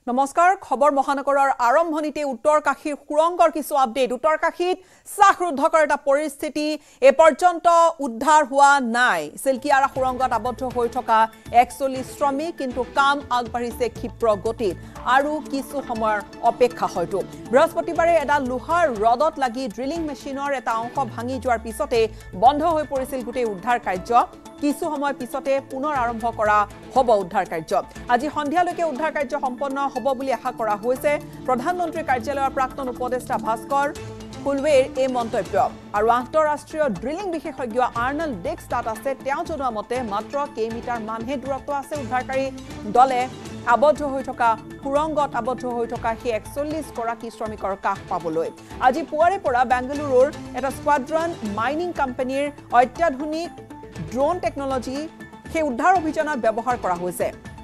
নমস্কাৰ খবৰ মহানগৰৰ আৰম্ভণিতে উত্তৰকাশীৰ সুৰংগৰ কিছু আপডেট উত্তৰকাশীত শ্বাসৰুদ্ধকৰ এটা পৰিস্থিতি এ পৰ্যন্ত উদ্ধাৰ হোৱা নাই সিলকিয়াৰা সুৰংগত আবদ্ধ হৈ থকা 41 শ্ৰমিক কিন্তু কাম আগবাঢ়িছে ক্ষিপ্ৰ গতিত আৰু কিছু সময়ৰ অপেক্ষা হয়তো বৃহস্পতিবাৰে এটা লোহাৰ ৰডত লাগি ড্ৰিলিং মেচিনৰ এটা অংশ ভাঙি যোৱাৰ পিছতে বন্ধ হৈ পৰিছিল গোটেই উদ্ধাৰ কাৰ্য কিছু সময় পিছতে পুনৰ আৰম্ভ কৰা হ'ব উদ্ধাৰ কাৰ্য আজি সন্ধিয়ালৈকে উদ্ধাৰ কাৰ্য সম্পন্ন হ'ব বুলি আশা কৰা হৈছে প্ৰধানমন্ত্ৰী কাৰ্যালয়ৰ প্ৰাক্তন উপদেষ্টা ভাস্কৰ কুলৱেৰ এই মন্তব্য আৰু আন্তঃৰাষ্ট্ৰীয় ড্ৰিলিং বিশেষজ্ঞ আৰ্নল্ড ডিক্স তাত আছে তেওঁ জনোৱা মতে মাত্ৰ কেইমিটাৰ মানহে দূৰত্ব আছে উদ্ধাৰকাৰী দলে আবদ্ধ হৈ থকা সুৰংগত আবদ্ধ হৈ থকা সেই 41 গৰাকী শ্ৰমিকৰ কাষ পাবলৈ আজি পুৱাৰে পৰা বেংগালুৰুৰ এটা স্কোৱাড্ৰন মাইনিং কোম্পানীৰ অত্যাধুনিক ড্ৰোন টেকনলজি সেই উদ্ধাৰ অভিযানত ব্যৱহাৰ কৰা হৈছে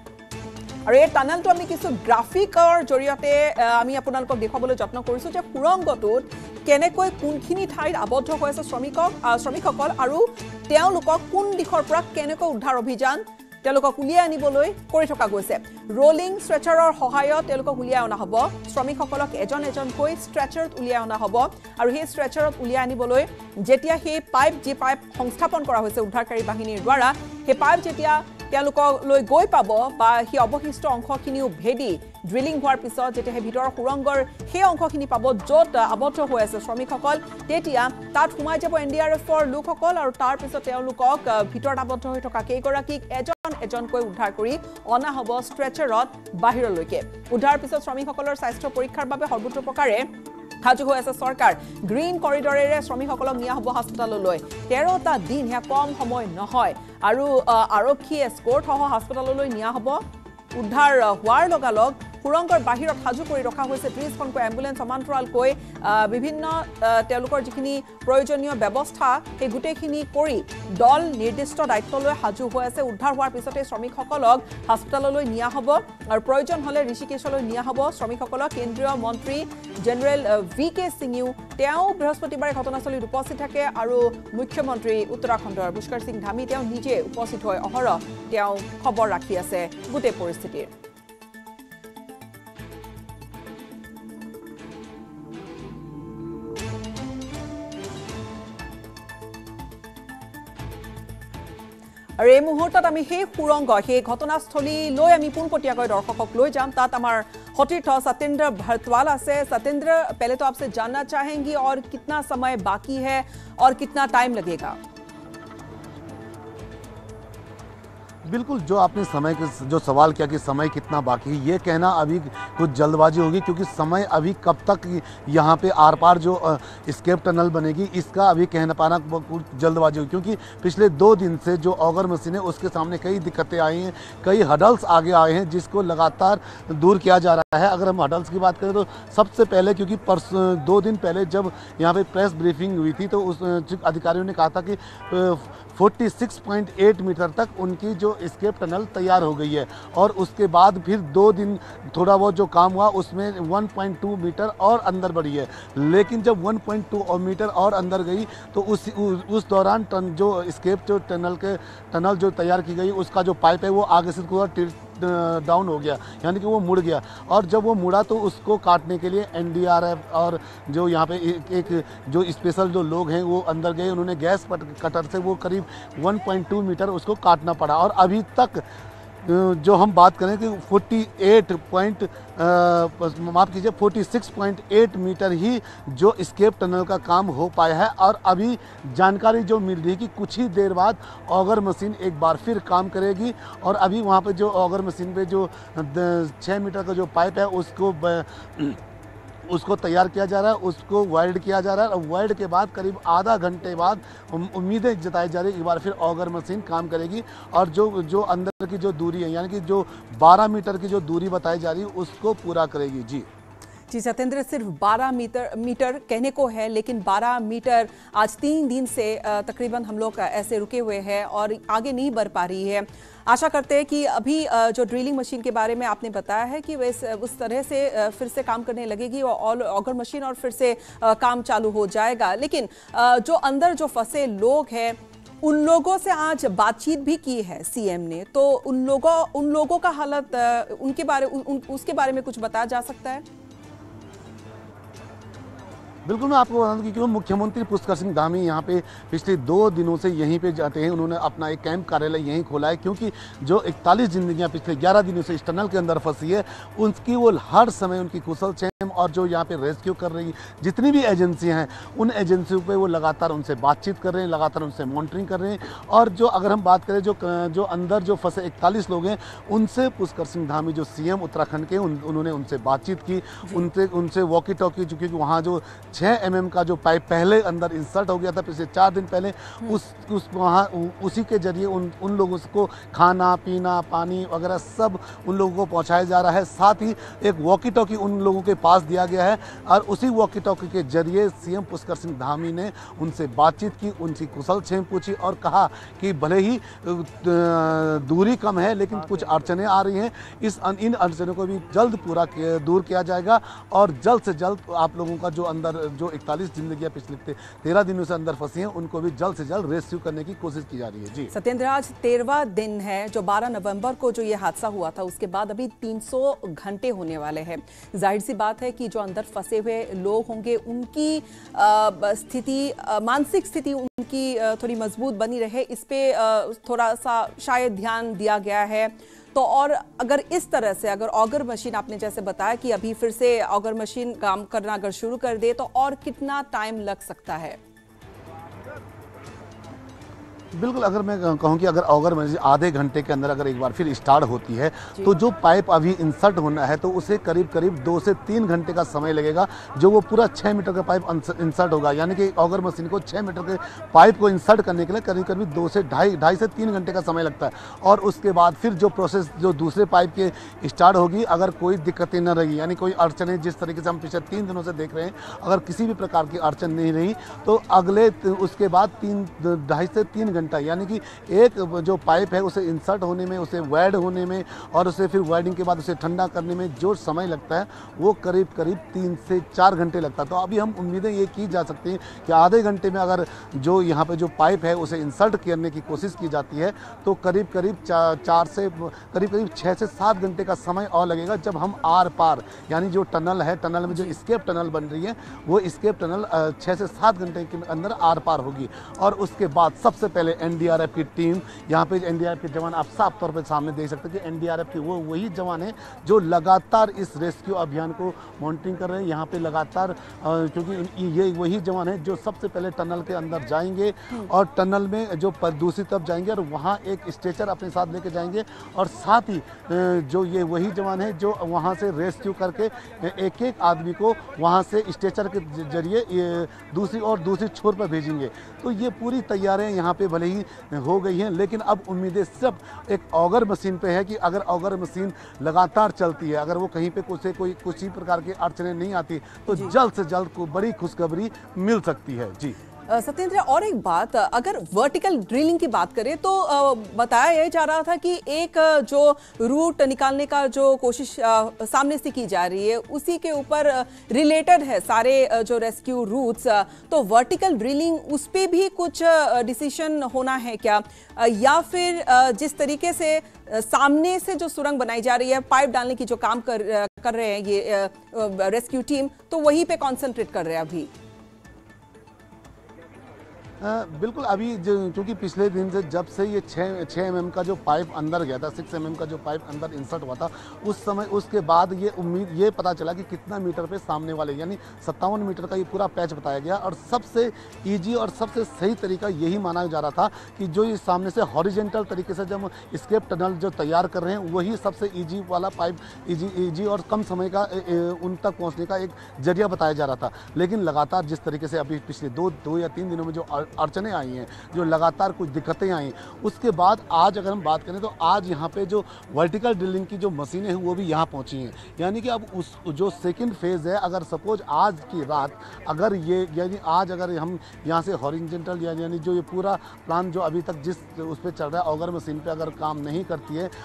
আৰু এই টানেলটো আমি কিছু গ্ৰাফিকৰ জৰিয়তে আমি আপোনালোকক দেখাবলৈ যত্ন কৰিছো যে সুৰংগটোত কেনেকৈ কোনখিনি ঠাইত আবদ্ধ হৈ আছে শ্ৰমিকসকল আৰু তেওঁলোকক কোন দিশৰ পৰা কেনেকৈ উদ্ধাৰ অভিযান তেওঁলোকক উলিয়াই আনিবলৈ কৰি থকা গৈছে ৰোলিং ষ্ট্ৰেচাৰৰ সহায়ত তেওঁলোকক উলিয়াই অনা হ'ব শ্ৰমিকসকলক এজন এজনকৈ ষ্ট্ৰেচাৰত উলিয়াই অনা হ'ব আৰু সেই ষ্ট্ৰেচাৰত উলিয়াই আনিবলৈ যেতিয়া সেই পাইপ সংস্থাপন কৰা হৈছে উদ্ধাৰকাৰী বাহিনীৰ দ্বাৰা সেই পাইপ যেতিয়া তেওঁলোকলৈ গৈ পাব বা সেই অৱশিষ্ট অংশখিনিও ভেদি ড্ৰিলিং হোৱাৰ পিছত যেতিয়া সেই ভিতৰৰ সুৰংগৰ সেই অংশখিনি পাব য'ত আবদ্ধ হৈ আছে শ্ৰমিকসকল তেতিয়া তাত সোমাই যাব এনডিআৰএফৰ লোকসকল আৰু তাৰ পিছত তেওঁলোকক ভিতৰত আবদ্ধ হৈ থকা কেইগৰাকীক এজনকৈ উদ্ধাৰ কৰি অনা হ'ব ষ্ট্ৰেচাৰত বাহিৰলৈকে উদ্ধাৰ পিছত শ্ৰমিকসকলৰ স্বাস্থ্য পৰীক্ষাৰ বাবে সৰ্বোচ্চ প্ৰকাৰে সাজু হৈ আছে চৰকাৰ গ্ৰীণ কৰিডৰেৰে শ্ৰমিকসকলক নিয়া হ'ব হাস্পতাললৈ 13টা দিন হে কম সময় নহয় আৰু আৰক্ষী এস্কৰ্ট সহ হাস্পতাললৈ নিয়া হ'ব উদ্ধাৰ হোৱাৰ লগালগ সুৰংগৰ বাহিৰত সাজু কৰি ৰখা হৈছে 30খনকৈ এম্বুলেন্স সমান্তৰালকৈ বিভিন্ন তেওঁলোকৰ যিখিনি প্ৰয়োজনীয় ব্যৱস্থা সেই গোটেইখিনি কৰি দল নিৰ্দিষ্ট দায়িত্বলৈ সাজু হৈ আছে উদ্ধাৰ হোৱাৰ পিছতে শ্ৰমিকসকলক হাস্পতাললৈ নিয়া হ'ব আৰু প্ৰয়োজন হ'লে ঋষিকেশলৈ নিয়া হ'ব শ্ৰমিকসকলক কেন্দ্ৰীয় মন্ত্ৰী জেনেৰেল VK সিঙেও তেওঁ বৃহস্পতিবাৰে ঘটনাস্থলীত উপস্থিত থাকে আৰু মুখ্যমন্ত্ৰী উত্তৰাখণ্ডৰ পুষ্কৰ সিং ধামী তেওঁ নিজে উপস্থিত হৈ অহৰহ তেওঁ খবৰ ৰাখি আছে গোটেই পৰিস্থিতিৰ আৰু এই মুহূৰ্তত আমি সেই সুৰংগ সেই ঘটনাস্থলীলৈ আমি পোনপটীয়াকৈ দৰ্শকক লৈ যাম তাত আমাৰ सतीर्थ सत्येंद्र भरतवाल से सत्येंद्र पहले तो आपसे जानना चाहेंगी और कितना समय बाकी है और कितना टाइम लगेगा बिल्कुल जो आपने समय के जो सवाल किया कि समय कितना बाकी है ये कहना अभी कुछ जल्दबाजी होगी क्योंकि समय अभी कब तक यहाँ पे आर पार जो स्केप टनल बनेगी इसका अभी कहना पाना कुछ जल्दबाजी होगी क्योंकि पिछले 2 दिन से जो ऑगर मशीन है उसके सामने कई दिक्कतें आई हैं कई हडल्स आगे आए हैं जिसको लगातार दूर किया जा रहा है अगर हम हडल्स की बात करें तो सबसे पहले क्योंकि 2 दिन पहले जब यहाँ पे प्रेस ब्रीफिंग हुई थी तो उस अधिकारियों ने कहा था कि 46.8 मीटर तक उनकी जो स्केप टनल तैयार हो गई है और उसके बाद फिर 2 दिन थोड़ा बहुत जो काम हुआ उसमें 1.2 मीटर और अंदर बढ़ी है लेकिन जब 1.2 मीटर और अंदर गई तो उस दौरान जो स्केप जो टनल जो तैयार की गई उसका जो पाइप है वो आगे से थोड़ा डाउन हो गया यानी कि वो मुड़ गया और जब वो मुड़ा तो उसको काटने के लिए एनडीआरएफ और जो यहाँ पे एक जो स्पेशल जो लोग हैं वो अंदर गए उन्होंने गैस कटर से वो करीब 1.2 मीटर उसको काटना पड़ा और अभी तक जो हम बात करें कि 46.8 मीटर ही जो स्केप टनल का काम हो पाया है और अभी जानकारी जो मिल रही है कि कुछ ही देर बाद ऑगर मशीन एक बार फिर काम करेगी और अभी वहाँ पे जो ऑगर मशीन पे जो 6 मीटर का जो पाइप है उसको तैयार किया जा रहा है उसको वेल्ड किया जा रहा है और वेल्ड के बाद करीब आधा घंटे बाद उम्मीदें जताई जा रही है एक बार फिर ऑगर मशीन काम करेगी और जो अंदर की जो दूरी है यानी कि जो 12 मीटर की जो दूरी बताई जा रही है उसको पूरा करेगी जी सत्येंद्र सिर्फ 12 मीटर कहने को है लेकिन 12 मीटर आज 3 दिन से तकरीबन हम लोग ऐसे रुके हुए हैं और आगे नहीं बढ़ पा रही है आशा करते हैं कि अभी जो ड्रिलिंग मशीन के बारे में आपने बताया है कि वे उस तरह से फिर से काम करने लगेगी और ऑगर मशीन और फिर से काम चालू हो जाएगा लेकिन जो अंदर जो फंसे लोग हैं उन लोगों से आज बातचीत भी की है सीएम ने, तो उन लोगों का हालत उसके बारे में कुछ बताया जा सकता है? बिल्कुल, मैं आपको बता दूं कि मुख्यमंत्री पुष्कर सिंह धामी यहाँ पे पिछले 2 दिनों से यहीं पे जाते हैं। उन्होंने अपना एक कैंप कार्यालय यहीं खोला है, क्योंकि जो 41 जिंदगियाँ पिछले 11 दिनों से इस टनल के अंदर फंसी है, उनकी वो हर समय उनकी कुशल क्षेम और जो यहाँ पे रेस्क्यू कर रही जितनी भी एजेंसियाँ हैं, उन एजेंसियों पे वो लगातार उनसे बातचीत कर रहे हैं, लगातार उनसे मॉनिटरिंग कर रहे हैं। और जो अगर हम बात करें जो अंदर जो फंसे 41 लोग हैं, उनसे पुष्कर सिंह धामी जो सीएम उत्तराखंड के उन्होंने उनसे बातचीत की, उनसे वॉकी टॉकी, क्योंकि वहाँ जो 6 mm का जो पाइप पहले अंदर इंसर्ट हो गया था पिछले 4 दिन पहले, उसी के जरिए उन लोगों को खाना पीना पानी वगैरह सब उन लोगों को पहुंचाया जा रहा है। साथ ही एक वॉकी टॉकी उन लोगों के पास दिया गया है और उसी वॉकी टॉकी के जरिए सीएम पुष्कर सिंह धामी ने उनसे बातचीत की, उनकी कुशल क्षेम पूछी और कहा कि भले ही दूरी कम है लेकिन कुछ अड़चनें आ रही हैं, इन अड़चनों को भी जल्द दूर किया जाएगा और जल्द से जल्द आप लोगों का जो अंदर जो 41 जिंदगियां पिछले 13 दिनों से अंदर फंसी हैं, उनको भी जल्द से जल्द रेस्क्यू करने की कोशिश की जा रही है। जी सत्येंद्र, आज 13वां दिन है जो 12 नवंबर को जो ये हादसा हुआ था, उसके बाद अभी 300 घंटे होने वाले हैं। जाहिर सी बात है कि जो अंदर फंसे हुए लोग होंगे, उनकी स्थिति, मानसिक स्थिति उनकी थोड़ी मजबूत बनी रहे, इस पे थोड़ा सा शायद ध्यान दिया गया है। तो और अगर इस तरह से अगर ऑगर मशीन, आपने जैसे बताया कि अभी फिर से ऑगर मशीन काम करना अगर शुरू कर दे, तो और कितना टाइम लग सकता है? बिल्कुल, अगर मैं कहूँ कि अगर ऑगर मशीन आधे घंटे के अंदर अगर एक बार फिर स्टार्ट होती है, तो जो पाइप अभी इंसर्ट होना है तो उसे करीब 2 से 3 घंटे का समय लगेगा। जो वो पूरा 6 मीटर का पाइप इंसर्ट होगा, यानी कि ऑगर मशीन को 6 मीटर के पाइप को इंसर्ट करने के लिए करीब 2 से ढाई से 3 घंटे का समय लगता है। और उसके बाद फिर जो प्रोसेस जो दूसरे पाइप के स्टार्ट होगी, अगर कोई दिक्कतें न रही, यानी कोई अड़चनें जिस तरीके से हम पिछले 3 दिनों से देख रहे हैं, अगर किसी भी प्रकार की अड़चन नहीं रही, तो अगले उसके बाद 2.5 से 3 घंटा, यानी कि एक जो पाइप है उसे इंसर्ट होने में, उसे वेल्ड होने में और उसे फिर वेल्डिंग के बाद उसे ठंडा करने में जो समय लगता है वो करीब 3 से 4 घंटे लगता है। तो अभी हम उम्मीदें ये की जा सकती हैं कि आधे घंटे में अगर जो यहाँ पे जो पाइप है उसे इंसर्ट करने की कोशिश की जाती है, तो करीब 6 से 7 घंटे का समय और लगेगा, जब हम आर पार, यानी जो टनल है, टनल में जो स्केप टनल बन रही है, वो स्केप टनल 6 से 7 घंटे के अंदर आर पार होगी। और उसके बाद सबसे पहले एनडीआरएफ की टीम, यहाँ पे एनडीआरएफ के जवान आप साफ तौर पे सामने देख सकते हैं कि एनडीआरएफ के वही जवान हैं जो लगातार इस रेस्क्यू अभियान को मॉनिटरिंग कर रहे हैं। यहाँ पे लगातार क्योंकि ये वही जवान हैं जो सबसे पहले टनल के अंदर जाएंगे और टनल में जो दूसरी तरफ जाएंगे और वहाँ एक स्ट्रेचर अपने साथ लेके जाएंगे, और साथ ही जो ये वही जवान हैं जो वहाँ से रेस्क्यू करके एक आदमी को वहाँ से स्ट्रेचर के जरिए दूसरी छोर पर भेजेंगे। तो ये पूरी तैयारियां यहाँ पे भले ही हो गई हैं, लेकिन अब उम्मीदें सिर्फ एक ऑगर मशीन पे है कि अगर ऑगर मशीन लगातार चलती है, अगर वो कहीं पे कुछ ही प्रकार की अड़चनें नहीं आती, तो जल्द से जल्द को बड़ी खुशखबरी मिल सकती है। जी सत्येंद्र, और एक बात, अगर वर्टिकल ड्रिलिंग की बात करें तो बताया यह जा रहा था कि एक जो रूट निकालने का जो कोशिश सामने से की जा रही है, उसी के ऊपर रिलेटेड है सारे जो रेस्क्यू रूट्स, तो वर्टिकल ड्रिलिंग उस पे भी कुछ डिसीजन होना है क्या, या फिर जिस तरीके से सामने से जो सुरंग बनाई जा रही है, पाइप डालने की जो काम कर रहे हैं ये रेस्क्यू टीम, तो वहीं पे कॉन्सेंट्रेट कर रहे हैं अभी? बिल्कुल, अभी क्योंकि पिछले दिन से जब से ये 6 mm का जो पाइप अंदर गया था, 6 mm का जो पाइप अंदर इंसर्ट हुआ था, उस समय उसके बाद ये पता चला कि कितना मीटर पे सामने वाले, यानी 57 मीटर का ये पूरा पैच बताया गया। और सबसे ईजी और सबसे सही तरीका यही माना जा रहा था कि जो ये सामने से हॉरिजेंटल तरीके से जब स्केप टनल जो तैयार कर रहे हैं, वही सबसे ईजी वाला पाइप, ईजी और कम समय का उन तक पहुँचने का एक जरिया बताया जा रहा था। लेकिन लगातार जिस तरीके से अभी पिछले 2 या 3 दिनों में जो अड़चनें आई हैं, जो लगातार कुछ दिक्कतें आई, उसके बाद आज अगर हम बात करें तो आज यहाँ पे जो वर्टिकल ड्रिलिंग की जो मशीनें हैं वो भी यहाँ पहुँची हैं। यानी कि अब उस जो सेकंड फेज़ है, अगर सपोज आज की रात अगर ये, यानी आज अगर हम यहाँ से हॉरिजॉन्टल यानी जो ये पूरा प्लान जो अभी तक जिस उस पर चल रहा है ऑगर मशीन पे अगर काम नहीं करती है, तो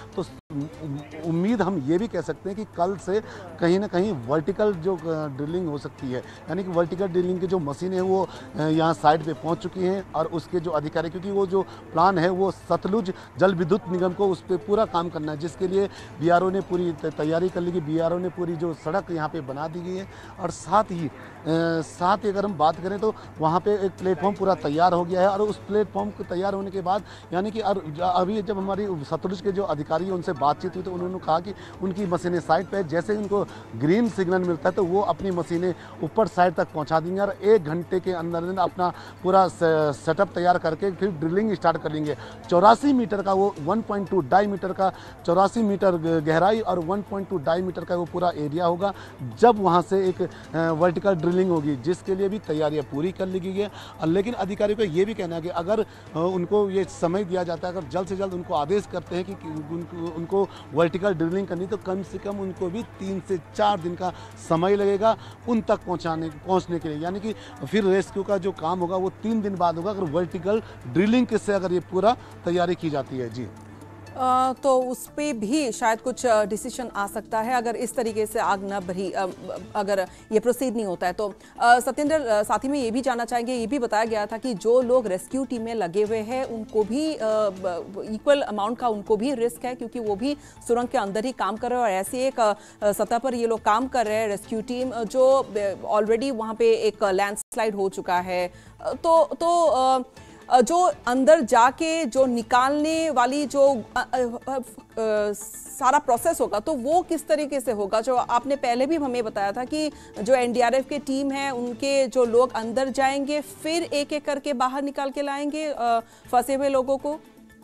उम्मीद हम ये भी कह सकते हैं कि कल से कहीं ना कहीं वर्टिकल जो ड्रिलिंग हो सकती है, यानी कि वर्टिकल ड्रिलिंग की जो मशीनें हैं वो यहाँ साइड पे पहुँच चुकी हैं और उसके जो अधिकारी, क्योंकि वो जो प्लान है वो सतलुज जल विद्युत निगम को उस पर पूरा काम करना है, जिसके लिए बीआरओ ने पूरी तैयारी कर ली। बीआरओ ने पूरी जो सड़क यहाँ पे बना दी गई है और साथ ही अगर हम बात करें तो वहाँ पे एक प्लेटफॉर्म पूरा तैयार हो गया है और उस प्लेटफॉर्म को तैयार होने के बाद यानी कि अभी जब हमारी सतलुज के जो अधिकारी हैं उनसे बातचीत हुई तो उन्होंने कहा कि उनकी मशीनें साइड पे जैसे उनको ग्रीन सिग्नल मिलता है तो वो अपनी मशीनें ऊपर साइड तक पहुँचा देंगे और 1 घंटे के अंदर अपना पूरा सेटअप तैयार करके फिर ड्रिलिंग स्टार्ट कर लेंगे। 84 मीटर का वो 1.2 डायमीटर का 84 मीटर गहराई और 1.2 डायमीटर का वो पूरा एरिया होगा। जब वहाँ से एक वर्टिकल ड्रिलिंग होगी जिसके लिए भी तैयारियां पूरी कर ली गई है। लेकिन अधिकारियों का ये भी कहना है कि अगर उनको ये समय दिया जाता है, अगर जल्द से जल्द उनको आदेश करते हैं कि उनको वर्टिकल ड्रिलिंग करनी तो कम से कम उनको भी 3 से 4 दिन का समय लगेगा उन तक पहुंचने के लिए, यानी कि फिर रेस्क्यू का जो काम होगा वो 3 दिन बाद होगा अगर वर्टिकल ड्रिलिंग से अगर ये पूरा तैयारी की जाती है। जी तो उस पर भी शायद कुछ डिसीजन आ सकता है अगर इस तरीके से आग न भरी, अगर ये प्रोसीड नहीं होता है तो। सत्येंद्र, साथ ही में ये भी जानना चाहेंगे, ये भी बताया गया था कि जो लोग रेस्क्यू टीम में लगे हुए हैं उनको भी इक्वल अमाउंट का उनको भी रिस्क है क्योंकि वो भी सुरंग के अंदर ही काम कर रहे हैं और ऐसी एक सतह पर ये लोग काम कर रहे हैं रेस्क्यू टीम जो ऑलरेडी वहाँ पे एक लैंडस्लाइड हो चुका है। तो जो अंदर जाके जो निकालने वाली जो सारा प्रोसेस होगा तो वो किस तरीके से होगा? जो आपने पहले भी हमें बताया था कि जो एनडीआरएफ की टीम है उनके जो लोग अंदर जाएंगे फिर एक एक करके बाहर निकाल के लाएंगे फंसे हुए लोगों को।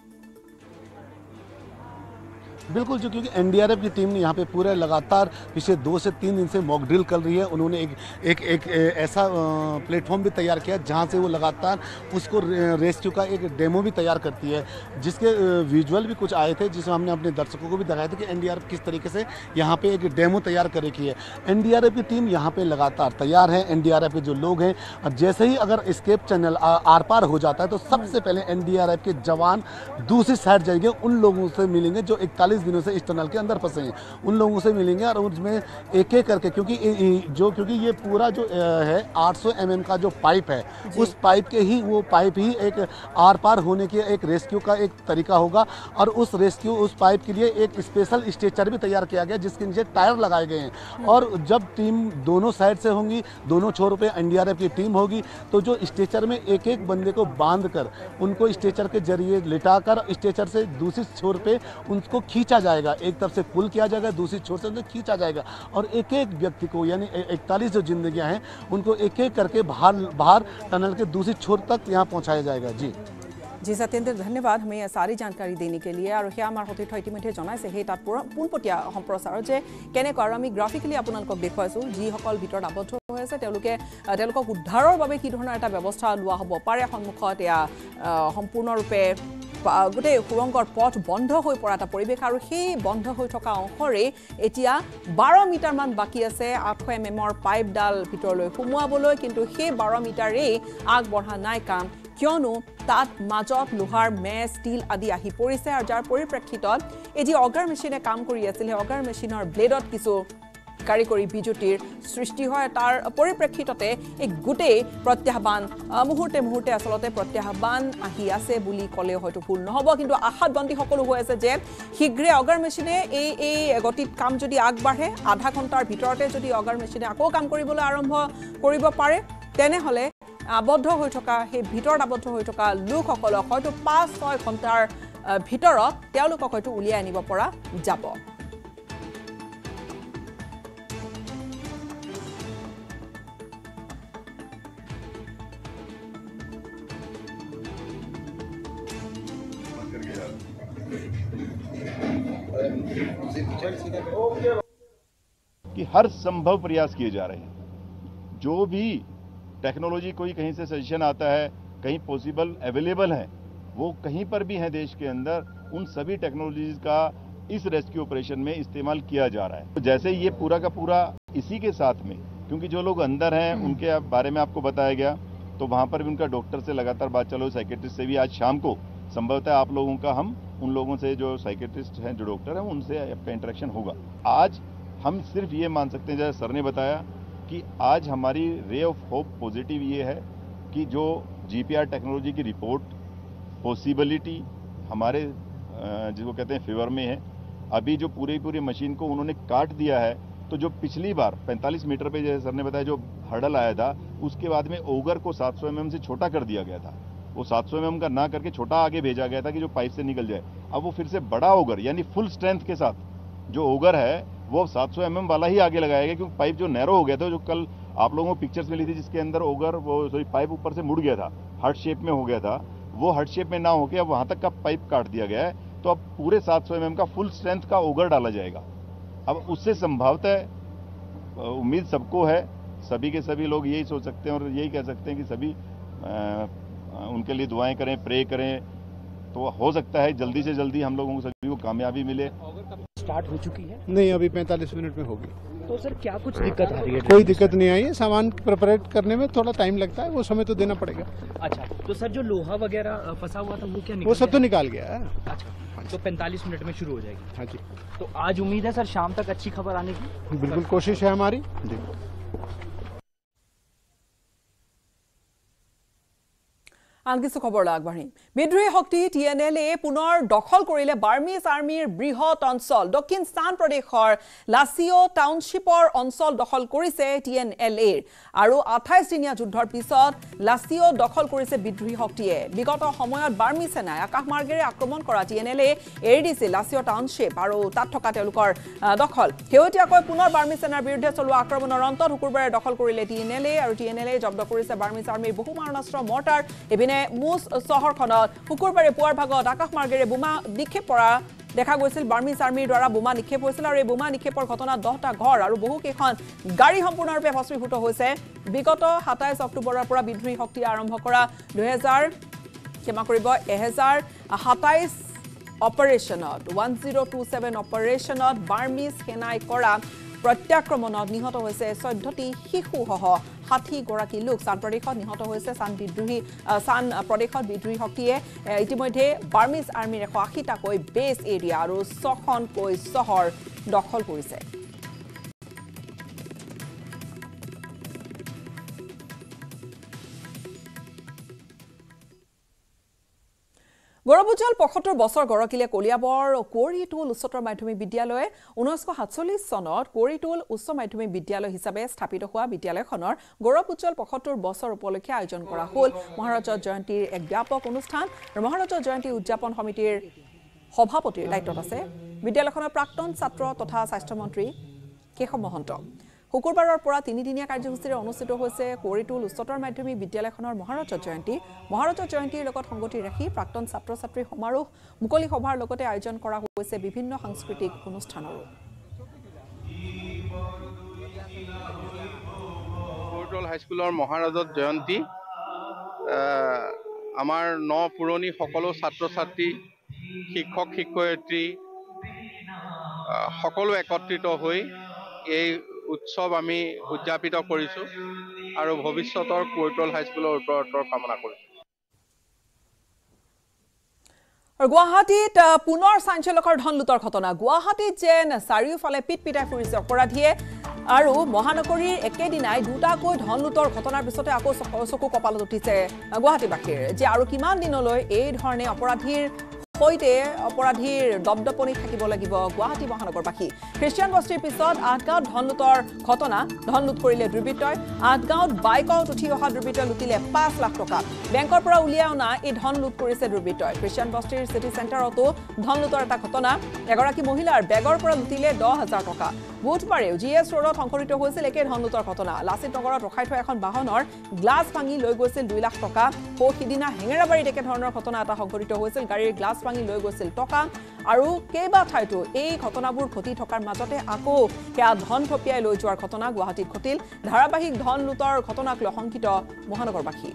बिल्कुल, जो क्योंकि एनडीआरएफ की टीम ने यहाँ पे पूरे लगातार पिछले 2 से 3 दिन से मॉक ड्रिल कर रही है। उन्होंने एक ऐसा प्लेटफॉर्म भी तैयार किया जहाँ से वो लगातार उसको रेस्क्यू का एक डेमो भी तैयार करती है, जिसके विजुअल भी कुछ आए थे जिसमें हमने अपने दर्शकों को भी दिखाया था कि एनडीआरएफ किस तरीके से यहाँ पे एक डेमो तैयार कर रखी है। एनडीआरएफ की टीम यहाँ पे लगातार तैयार है। एनडीआरएफ के जो लोग हैं और जैसे ही अगर एस्केप चैनल आर पार हो जाता है तो सबसे पहले एनडीआरएफ के जवान दूसरी साइड जाएंगे, उन लोगों से मिलेंगे जो 41 दिनों से इस टनल के अंदर फंसे हैं, उन लोगों से मिलेंगे और उसमें एक एक करके क्योंकि ये पूरा जो है 800 mm का जो पाइप है उस पाइप के ही वो पाइप ही एक आर पार होने के एक रेस्क्यू का एक तरीका होगा और उस पाइप के लिए एक स्पेशल स्ट्रेचर भी तैयार किया गया जिसके नीचे टायर लगाए गए हैं। और जब टीम दोनों साइड से होंगी, दोनों छोर पे एनडीआरएफ की टीम होगी तो जो स्ट्रेचर में एक एक बंदे को बांध कर उनको स्ट्रेचर के जरिए लिटाकर स्ट्रेचर से दूसरी छोर पे उनको खींचा जाएगा, एक तरफ से पुल किया जाएगा, दूसरी छोर से उनको खींचा जाएगा और एक एक व्यक्ति को यानी 41 जो जिंदगियां हैं उनको एक एक करके बाहर टनल के दूसरी छोर तक यहाँ पहुंचाया जाएगा। जी सत्येंद्र, धन्यवाद हमें यह सारी जानकारी देने के लिए। और সেয়া আমাৰ সতীৰ্থ ইতিমধ্যে জনাইছে সেই তাত পোনপটীয়া সম্প্ৰচাৰ যে কেনেকৈ আৰু আমি গ্ৰাফিকেলি আপোনালোকক দেখুৱাইছোঁ যিসকল ভিতৰত আবদ্ধ হৈ আছে তেওঁলোকক উদ্ধাৰৰ বাবে কি ধৰণৰ এটা ব্যৱস্থা লোৱা হ'ব পাৰে। সন্মুখত এয়া সম্পূৰ্ণৰূপে গোটেই সুৰংগৰ পথ বন্ধ হৈ পৰা এটা পৰিৱেশ আৰু সেই বন্ধ হৈ থকা অংশৰে এতিয়া 12 মিটাৰমান বাকী আছে 800 mm পাইপডাল ভিতৰলৈ সোমোৱাবলৈ, কিন্তু সেই 12 মিটাৰেই আগবঢ়া নাই কাম কিয়নো তাত মাজত লোহাৰ মেচ ষ্টীল আদি আহি পৰিছে আৰু যাৰ পৰিপ্ৰেক্ষিতত এই যি অগাৰ মেচিনে কাম কৰি আছিল সেই অগাৰ মেচিনৰ ব্লেডত কিছু কাৰিকৰী বিজুতিৰ সৃষ্টি হয়। তাৰ পৰিপ্ৰেক্ষিততে এই গোটেই প্ৰত্যাহ্বান মুহূৰ্তে আচলতে প্ৰত্যাহ্বান আহি আছে বুলি ক'লে হয়তো ভুল নহ'ব, কিন্তু আশাত বন্দী সকলো হৈ আছে যে শীঘ্ৰে অগাৰ মেচিনে এই গতিত কাম যদি আগবাঢ়ে আধা ঘণ্টাৰ ভিতৰতে যদি অগাৰ মেচিনে আকৌ কাম কৰিবলৈ আৰম্ভ কৰিব পাৰে তেনেহ'লে আবদ্ধ হৈ থকা সেই ভিতৰত আবদ্ধ হৈ থকা লোকসকলক হয়তো 5-6 ঘণ্টাৰ ভিতৰত তেওঁলোকক হয়তো উলিয়াই আনিব পৰা যাব। कि हर संभव प्रयास किए जा रहे हैं, जो भी टेक्नोलॉजी कोई कहीं से सजेशन आता है, कहीं पॉसिबल अवेलेबल है, वो कहीं पर भी है देश के अंदर, उन सभी टेक्नोलॉजीज का इस रेस्क्यू ऑपरेशन में इस्तेमाल किया जा रहा है। तो जैसे ये पूरा का पूरा इसी के साथ में, क्योंकि जो लोग अंदर हैं उनके बारे में आपको बताया गया, तो वहाँ पर भी उनका डॉक्टर से लगातार बात चालू, साइकेट्रिस्ट से भी आज शाम को संभवतः आप लोगों का हम उन लोगों से जो साइकेट्रिस्ट हैं, जो डॉक्टर हैं, उनसे आपका इंटरेक्शन होगा। आज हम सिर्फ ये मान सकते हैं, जैसे सर ने बताया, कि आज हमारी रे ऑफ होप पॉजिटिव ये है कि जो जीपीआर टेक्नोलॉजी की रिपोर्ट पॉसिबिलिटी हमारे जिसको कहते हैं फेवर में है। अभी जो पूरी मशीन को उन्होंने काट दिया है, तो जो पिछली बार 45 मीटर पे जैसे सर ने बताया जो हर्डल आया था, उसके बाद में ओगर को 700 mm से छोटा कर दिया गया था। वो 700 mm का ना करके छोटा आगे भेजा गया था कि जो पाइप से निकल जाए। अब वो फिर से बड़ा ओगर यानी फुल स्ट्रेंथ के साथ जो ओगर है वो 700 mm वाला ही आगे लगाया गया, क्योंकि पाइप जो नैरो हो गया था, जो कल आप लोगों को पिक्चर्स मिली थी जिसके अंदर ओगर वो पाइप ऊपर से मुड़ गया था, हार्ट शेप में हो गया था, वो हार्ट शेप में ना होकर अब वहां तक का पाइप काट दिया गया है। तो अब पूरे 700 mm का फुल स्ट्रेंथ का ओगर डाला जाएगा। अब उससे संभवतः उम्मीद सबको है, सभी के सभी लोग यही सोच सकते हैं और यही कह सकते हैं कि सभी उनके लिए दुआएं करें, प्रे करें, तो हो सकता है जल्दी से जल्दी हम लोगों को सभी को कामयाबी मिले। स्टार्ट हो चुकी है? नहीं, अभी 45 मिनट में होगी। तो सर क्या कुछ दिक्कत आ रही है? कोई दिक्कत नहीं आई है, सामान प्रिपरेट करने में थोड़ा टाइम लगता है, वो समय तो देना पड़ेगा। अच्छा, तो सर जो लोहा वगैरह फंसा हुआ था वो क्या निकल वो सब तो निकाल गया है। अच्छा, तो 45 मिनट में शुरू हो जाएगी? हाँ जी। तो आज उम्मीद है सर शाम तक अच्छी खबर आने की? बिल्कुल कोशिश है हमारी जी। আন কিছু খবৰলৈ আগবাঢ়িম। বিদ্ৰোহী শক্তি TNLA পুনৰ দখল কৰিলে বাৰ্মিজ আৰ্মিৰ বৃহৎ অঞ্চল। দক্ষিণ স্থান প্ৰদেশৰ লাচিঅ টাউনশ্বিপৰ অঞ্চল দখল কৰিছে TNLA আৰু 28 দিনীয়া যুদ্ধৰ পিছত লাচিঅ দখল কৰিছে বিদ্ৰোহী শক্তিয়ে। বিগত সময়ত বাৰ্মি সেনাই আকাশমাৰ্গেৰে আক্ৰমণ কৰা TNLA এৰি দিছিল লাচিঅ টাউনশ্বিপ আৰু তাত থকা তেওঁলোকৰ দখল। শেহতীয়াকৈ পুনৰ বাৰ্মি সেনাৰ বিৰুদ্ধে চলোৱা আক্ৰমণৰ অন্তত শুকুৰবাৰে দখল কৰিলে TNLA আৰু TNLA জব্দ কৰিছে বাৰ্মিজ আৰ্মিৰ বহু মাৰণাস্ত্ৰ মৰ্টাৰ। এপিনে মুজ চহৰখনত শুকুৰবাৰে পুৱাৰ ভাগত আকাশমাৰ্গেৰে বোমা নিক্ষেপ কৰা দেখা গৈছিল। বাৰ্মিজ আৰ্মিৰ দ্বাৰা বোমা নিক্ষেপ হৈছিল আৰু এই বোমা নিক্ষেপৰ ঘটনাত 10টা ঘৰ আৰু বহুকেইখন গাড়ী সম্পূৰ্ণৰূপে ভস্মীভূত হৈছে। বিগত 27 অক্টোবৰৰ পৰা বিদ্ৰোহী শক্তি আৰম্ভ কৰা 1027 অপাৰেশ্যনত 1027 অপাৰেশ্যনত বাৰ্মিজ সেনাই কৰা প্ৰত্যাক্ৰমণত নিহত হৈছে 14টি শিশুসহ 60 গৰাকী লোক। চান প্ৰদেশত নিহত হৈছে চান প্ৰদেশত বিদ্ৰোহী শক্তিয়ে ইতিমধ্যে বাৰ্মিজ আৰ্মিৰ 180টাকৈ বেছ এৰিয়া আৰু 6খনকৈ চহৰ দখল কৰিছে। গৌৰৱোজ্জ্বল 75 বছৰ গৰকিলে কলিয়াবৰ কোৰিটোল উচ্চতৰ মাধ্যমিক বিদ্যালয়ে 1947 চনত কোৰিটোল উচ্চ মাধ্যমিক বিদ্যালয় হিচাপে স্থাপিত হোৱা বিদ্যালয়খনৰ গৌৰৱোজ্জ্বল 75 বছৰ উপলক্ষে আয়োজন কৰা হ'ল মহাৰাজা জয়ন্তীৰ এক ব্যাপক অনুষ্ঠান। মহাৰাজা জয়ন্তী উদযাপন সমিতিৰ সভাপতিৰ দায়িত্বত আছে বিদ্যালয়খনৰ প্ৰাক্তন ছাত্ৰ তথা স্বাস্থ্যমন্ত্ৰী কেশৱ মহন্ত। শুকুৰবাৰৰ পৰা 3দিনীয়া কাৰ্যসূচীৰে অনুষ্ঠিত হৈছে কোৰিটোল উচ্চতৰ মাধ্যমিক বিদ্যালয়খনৰ মহাৰাজা জয়ন্তী। মহাৰাজা জয়ন্তীৰ লগত সংগতি ৰাখি প্ৰাক্তন ছাত্ৰ ছাত্ৰী সমাৰোহ মুকলি সভাৰ লগতে আয়োজন কৰা হৈছে বিভিন্ন সাংস্কৃতিক অনুষ্ঠানৰো। কোৰিটোল হাইস্কুলৰ মহাৰাজা জয়ন্তী আমাৰ পুৰণি সকলো ছাত্ৰ ছাত্ৰী শিক্ষক শিক্ষয়িত্ৰী সকলো একত্ৰিত হৈ এই উৎসৱ আমি উদযাপিত কৰিছো আৰু ভৱিষ্যতৰ কোৰিটোল হাইস্কুলৰ উত্তৰোত্তৰ কামনা কৰিছো। গুৱাহাটীত পুনৰ চাঞ্চল্যকৰ ধন লুটৰ ঘটনা। গুৱাহাটীত যেন চাৰিওফালে পিট পিটাই ফুৰিছে অপৰাধীয়ে আৰু মহানগৰীৰ একেদিনাই দুটাকৈ ধন লুটৰ ঘটনাৰ পিছতে আকৌ চকু কপালত উঠিছে গুৱাহাটীবাসীৰ যে আৰু কিমান দিনলৈ এই ধৰণে অপৰাধীৰ সৈতে অপৰাধীৰ দপদপনি থাকিব লাগিব গুৱাহাটী মহানগৰবাসী। খ্ৰীষ্টিয়ান বস্তিৰ পিছত 8 গাঁৱত ধন লুটৰ ঘটনা। ধন লুট কৰিলে দুৰ্বৃত্তই। 8 গাঁৱত বাইকত উঠি অহা দুৰ্বৃত্তই লুটিলে 5 লাখ টকা। বেংকৰ পৰা উলিয়াই অনা এই ধন লুট কৰিছে দুৰ্বৃত্তই। খ্ৰীষ্টিয়ান বস্তিৰ চিটি চেণ্টাৰতো ধন লুটৰ এটা ঘটনা। এগৰাকী মহিলাৰ বেগৰ পৰা লুটিলে 10,000 টকা। বুধবাৰেও GS ৰোডত সংঘটিত হৈছিল একে ধন লুটৰ ঘটনা। লাচিত নগৰত ৰখাই থোৱা এখন বাহনৰ গ্লাছ ভাঙি লৈ গৈছিল 2 লাখ টকা। সিদিনা হেঙেৰাবাৰীত একে ধৰণৰ ঘটনা এটা সংঘটিত হৈছিল। গাড়ীৰ গ্লাছ ভাঙি লৈ গৈছিল টকা আৰু কেইবা ঠাইতো এই ঘটনাবোৰ ঘটি থকাৰ মাজতে আকৌ সেয়া ধন থপিয়াই লৈ যোৱাৰ ঘটনা গুৱাহাটীত ঘটিল। ধাৰাবাহিক ধন লুটৰ ঘটনাক লৈ শংকিত মহানগৰবাসী।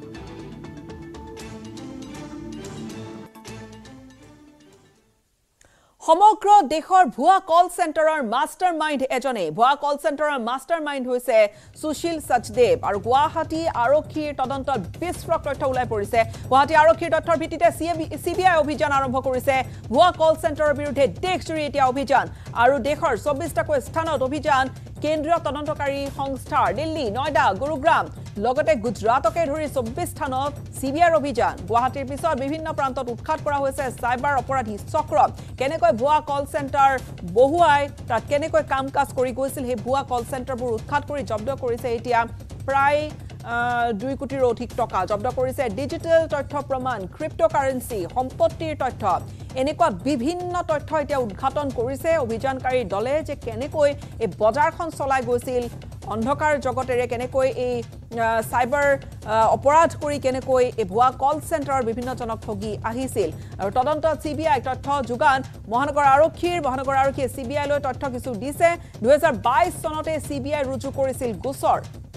সমগ্ৰ দেশৰ ভুৱা কল চেণ্টাৰৰ মাষ্টাৰ মাইণ্ড এজনে ভুৱা কল চেণ্টাৰৰ মাষ্টাৰ মাইণ্ড হৈছে সুশীল সচদেৱ আৰু গুৱাহাটী আৰক্ষীৰ তদন্তত বিস্ফোৰক তথ্য ওলাই পৰিছে গুৱাহাটী আৰক্ষীৰ তথ্যৰ ভিত্তিতে সিবিআই অভিযান আৰম্ভ কৰিছে ভুৱা কল চেণ্টাৰৰ বিৰুদ্ধে দেশজুৰি এতিয়া অভিযান আৰু দেশৰ 24টাকৈ স্থানত অভিযান কেন্দ্ৰীয় তদন্তকাৰী সংস্থাৰ দিল্লী নয়ডা গুৰুগ্ৰাম লগতে গুজৰাটকে ধৰি 24 স্থানত সিবিআইৰ অভিযান গুৱাহাটীৰ পিছত বিভিন্ন প্ৰান্তত উৎখাত কৰা হৈছে সাইবাৰ অপৰাধী চক্ৰ কেনেকৈ ভুৱা কল চেণ্টাৰ বহুৱাই তাত কেনেকৈ কাম কাজ কৰি গৈছিল হে ভুৱা কল চেণ্টাৰবোৰ উৎখাত কৰি জব্দ কৰিছে এতিয়া প্ৰায় 2 কোটিৰ অধিক টকা জব্দ কৰিছে ডিজিটেল তথ্য প্ৰমাণ ক্ৰিপ্টোকাৰেন্সি সম্পত্তিৰ তথ্য এনেকুৱা বিভিন্ন তথ্য এতিয়া উদ্ঘাটন কৰিছে অভিযানকাৰী দলে যে কেনেকৈ এই বজাৰখন চলাই গৈছিল অন্ধকাৰ জগতেৰে কেনেকৈ এই সাইবাৰ অপৰাধ কৰি কেনেকৈ এই ভুৱা কল চেণ্টাৰৰ বিভিন্ন জনক ঠগি আহিছিল আৰু তদন্তত সিবিআই তথ্য যোগান মহানগৰ আৰক্ষীয়ে সিবিআই লৈ তথ্য কিছু দিছে 2022 চনতে সিবিআই ৰুজু কৰিছিল গোচৰ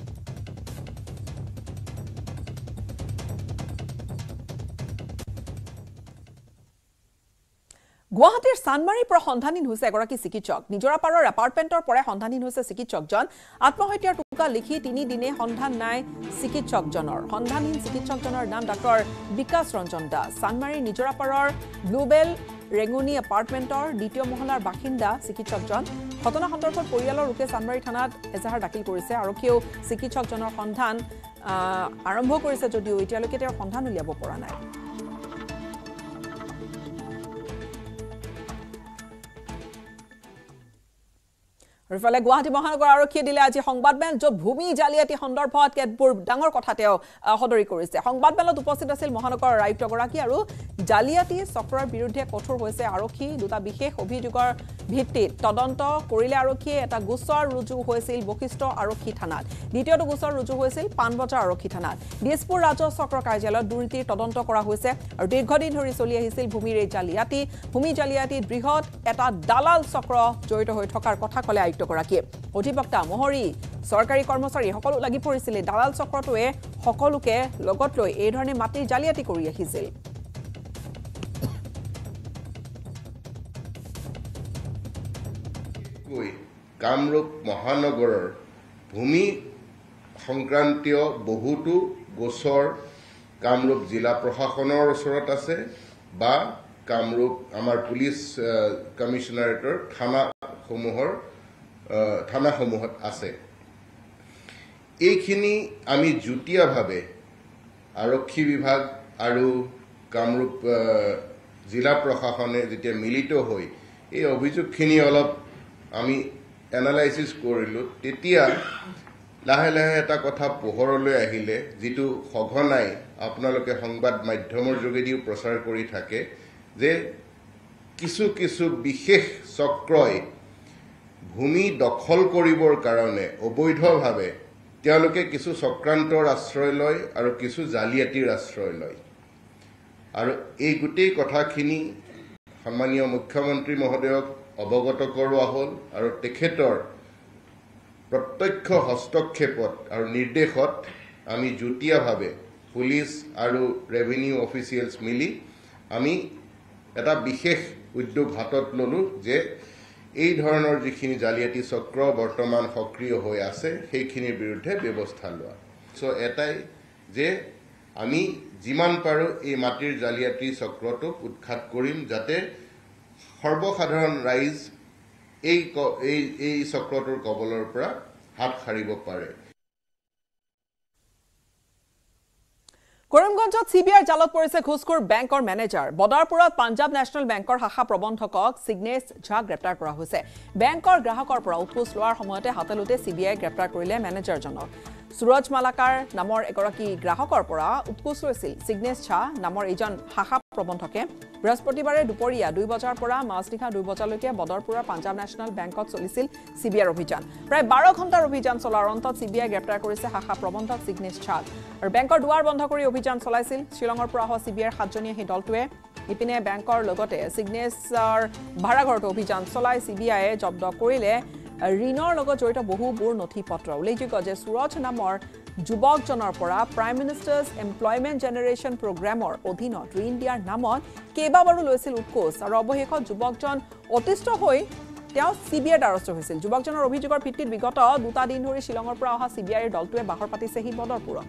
গুৱাহাটীৰ সানমাৰীৰ পৰা সন্ধানহীন হৈছে এগৰাকী চিকিৎসক নিজৰাপাৰৰ এপাৰ্টমেণ্টৰ পৰা সন্ধানহীন হৈছে চিকিৎসকজন আত্মহত্যাৰ টুকা লিখি 3 দিনে সন্ধান নাই চিকিৎসকজনৰ সন্ধানহীন চিকিৎসকজনৰ নাম ডক্টৰ বিকাশ ৰঞ্জন দাস সানমাৰীৰ নিজৰাপাৰৰ ব্লুবেল ৰেঙুনি এপাৰ্টমেণ্টৰ দ্বিতীয় মহলাৰ বাসিন্দা চিকিৎসকজন ঘটনা সন্দৰ্ভত পৰিয়ালৰ লোকে সানমাৰী থানাত এজাহাৰ দাখিল কৰিছে আৰক্ষীয়েও চিকিৎসকজনৰ সন্ধান আৰম্ভ কৰিছে যদিও এতিয়ালৈকে তেওঁৰ সন্ধান উলিয়াব পৰা নাই ৰিফালে গুৱাহাটী মহানগৰ আৰক্ষীয়ে দিলে আজি সংবাদমেল য'ত ভূমি জালিয়াতি সন্দৰ্ভত কেতবোৰ ডাঙৰ কথা তেওঁ সদৰি কৰিছে সংবাদমেলত উপস্থিত আছিল মহানগৰ আয়ুক্তগৰাকী আৰু জালিয়াতি চক্ৰৰ বিৰুদ্ধে কঠোৰ হৈছে আৰক্ষী দুটা বিশেষ অভিযোগৰ ভিত্তিত তদন্ত কৰিলে আৰক্ষীয়ে এটা গোচৰ ৰুজু হৈছিল বশিষ্ঠ আৰক্ষী থানাত দ্বিতীয়টো গোচৰ ৰুজু হৈছিল পানবজাৰ আৰক্ষী থানাত দিছপুৰ ৰাজহ চক্ৰ কাৰ্যালয়ত দুৰ্নীতিৰ তদন্ত কৰা হৈছে আৰু দীৰ্ঘদিন ধৰি চলি আহিছিল ভূমিৰ এই জালিয়াতি ভূমি জালিয়াতিত বৃহৎ এটা দালাল চক্ৰ জড়িত হৈ থকাৰ কথা ক'লে আয়ুক্তগৰাকীয়ে অধিবক্তা মহৰী চৰকাৰী কৰ্মচাৰী সকলো লাগি পৰিছিল দালাল চক্ৰটোৱে সকলোকে লগত লৈ এই ধৰণে মাটিৰ জালিয়াতি কৰি আহিছিল কামৰূপ মহানগৰৰ ভূমি সংক্ৰান্তীয় বহুতো গোচৰ কামৰূপ জিলা প্ৰশাসনৰ ওচৰত আছে বা কামৰূপ আমাৰ পুলিচ কমিশনাৰেটৰ থানাসমূহত আছে এইখিনি আমি যুটীয়াভাৱে আৰক্ষী বিভাগ আৰু কামৰূপ জিলা প্ৰশাসনে যেতিয়া মিলিত হৈ এই অভিযোগখিনি অলপ আমি এনালাইসিস কৰিলো তেতিয়া লাহে লাহে এটা কথা পোহৰলৈ আহিলে যিটো সঘনাই আপোনালোকে সংবাদ মাধ্যমৰ যোগেদিও প্ৰচাৰ কৰি থাকে যে কিছু বিশেষ চক্ৰই ভূমি দখল কৰিবৰ কাৰণে অবৈধভাৱে তেওঁলোকে কিছু চক্ৰান্তৰ আশ্ৰয় লয় আৰু কিছু জালিয়াতিৰ আশ্ৰয় লয় আৰু এই গোটেই কথাখিনি সন্মানীয় মুখ্যমন্ত্ৰী মহোদয়ক অৱগত কৰোৱা হ'ল আৰু তেখেতৰ প্ৰত্যক্ষ হস্তক্ষেপত আৰু নিৰ্দেশত আমি যুটীয়াভাৱে পুলিচ আৰু ৰেভিনিউ অফিচিয়েলছ মিলি আমি এটা বিশেষ উদ্যোগ হাতত ললো যে এই ধৰণৰ যিখিনি জালিয়াতি চক্ৰ বৰ্তমান সক্ৰিয় হৈ আছে সেইখিনিৰ বিৰুদ্ধে ব্যৱস্থা লোৱা সো এটাই যে আমি যিমান পাৰো এই মাটিৰ জালিয়াতি চক্ৰটোক উৎখাত কৰিম যাতে সৰ্বসাধাৰণ ৰাইজ এই চক্ৰটোৰ কবলৰ পৰা হাত সাৰিব পাৰে কৰিমগঞ্জত সিবিআইৰ জালত পৰিছে ঘুষখোৰ বেংকৰ মেনেজাৰ বদাৰপুৰত পাঞ্জাব নেশ্যনেল বেংকৰ শাখা প্ৰবন্ধকক সিগনেছ ঝা গ্ৰেপ্তাৰ কৰা হৈছে বেংকৰ গ্ৰাহকৰ পৰা উৎকোচ লোৱাৰ সময়তে হাতেলোতে সিবিআই গ্ৰেপ্তাৰ কৰিলে মেনেজাৰজনক সুৰজ মালাকাৰ নামৰ এগৰাকী গ্ৰাহকৰ পৰা উৎকোচ লৈছিল সিগনেছ ঝা নামৰ এজন শাখা প্ৰবন্ধকে বৃহস্পতিবাৰে দুপৰীয়া 2 বজাৰ পৰা মাজনিশা 2 বজালৈকে বদৰপুৰৰ পাঞ্জাব নেশ্যনেল বেংকত চলিছিল সিবিআইৰ অভিযান প্ৰায় 12 ঘণ্টাৰ অভিযান চলাৰ অন্তত সিবিআই গ্ৰেপ্তাৰ কৰিছে শাখা প্ৰবন্ধক সিগনেছ ঝাক আৰু বেংকৰ দুৱাৰ বন্ধ কৰি অভিযান চলাইছিল শ্ৰীলংকাৰ পৰা অহা সিবিআইৰ 7জনীয়া সেই দলটোৱে ইপিনে বেংকৰ লগতে সিগনেছৰ ভাড়াঘৰটো অভিযান চলাই সিবিআইয়ে জব্দ কৰিলে ঋণৰ লগত জড়িত বহুবোৰ নথি পত্ৰ উল্লেখযোগ্য যে সুৰজ নামৰ যুৱকজনৰ পৰা প্ৰাইম মিনিষ্টাৰ্ছ এমপ্লয়মেণ্ট জেনেৰেশ্যন প্ৰগ্ৰেমৰ অধীনত ঋণ দিয়াৰ নামত কেইবাবাৰো লৈছিল উৎকোচ আৰু অৱশেষত যুৱকজন অতিষ্ঠ হৈ তেওঁ CBIৰ দ্বাৰস্থ হৈছিল। যুৱকজনৰ অভিযোগৰ ভিত্তিত বিগত 2 দিন ধৰি শিলঙৰ পৰা অহা CBIৰ দলটোৱে বাহৰ পাতিছেহি বদৰপুৰত।